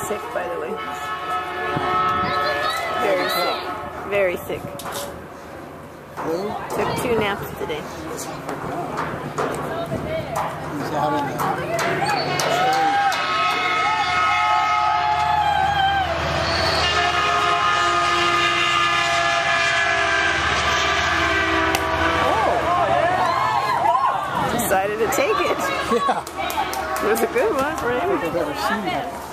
sick, by the way. Very sick. Very sick. Took 2 naps today. He's having a... Decided to take it. Yeah. It was a good one for him. I don't think I've ever seen that.